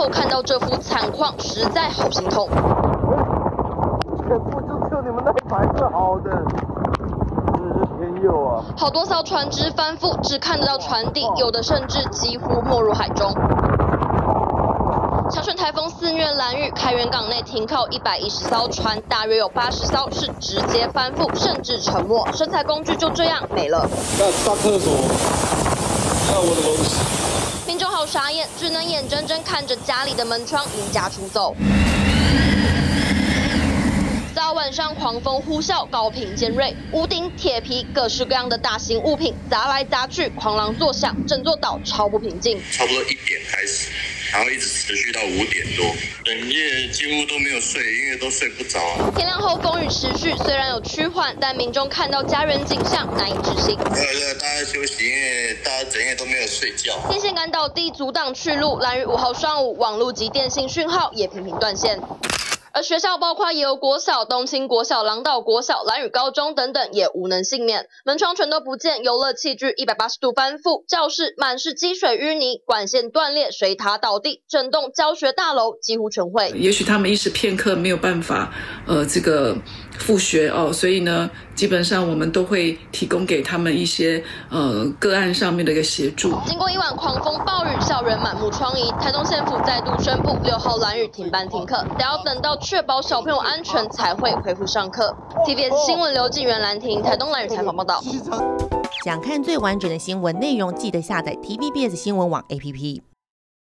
后看到这幅惨况，实在好心痛。 全部就只有你们那一排是好的。 好多艘船只翻覆，只看得到船底，有的甚至几乎没入海中。小犬台风肆虐兰屿，开元港内停靠110艘船，大约有80艘是直接翻覆，甚至沉没，生财工具就这样没了。 上厕所，要我的东西。 民众好傻眼，只能眼睁睁看着家里的门窗离家出走。 早晚上狂风呼啸，高频尖锐，屋顶、铁皮，各式各样的大型物品砸来砸去，狂浪作响，整座岛超不平静。 差不多1点开始，然后一直持续到5点多，整夜几乎都没有睡，因为都睡不着。 天亮后风雨持续，虽然有趋缓，但民众看到家人景象难以置信。 大家休息，因为大家整夜都没有睡觉。 天线杆倒地，阻挡去路。兰屿5号上午，网络及电信讯号也频频断线。 而学校包括野游国小、东清国小、狼岛国小、兰屿高中等等也无能幸免，门窗全都不见，游乐器具180度翻覆，教室满是积水淤泥，管线断裂，水塔倒地，整栋教学大楼几乎全毁。 也许他们一时片刻没有办法，这个复学哦，所以呢，基本上我们都会提供给他们一些个案上面的一个协助。 经过一晚狂风暴雨，校园满目疮痍，台东县府再度宣布6号兰屿停班停课，得要等到 确保小朋友安全才会恢复上课。TVS 新闻刘静媛、兰婷，台东兰屿采访报道。 想看最完整的新闻内容，记得下载 TVBS 新闻网 APP。